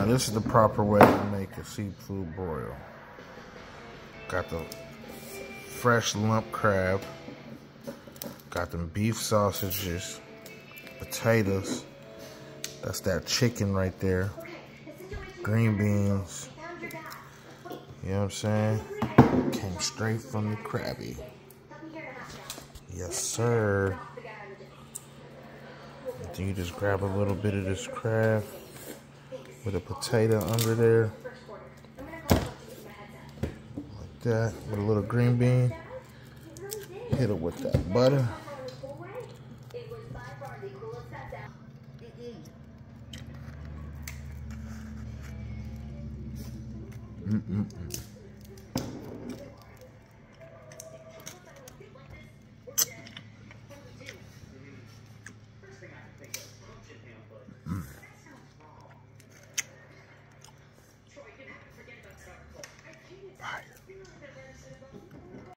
this is the proper way to make a seafood broil. Got the fresh lump crab. Got them beef sausages, potatoes. That's that chicken right there. Green beans. You know what I'm saying? Came straight from the Krabby. Yes, sir. Then you just grab a little bit of this crab with a potato under there. Like that. With a little green bean. Hit it with that butter.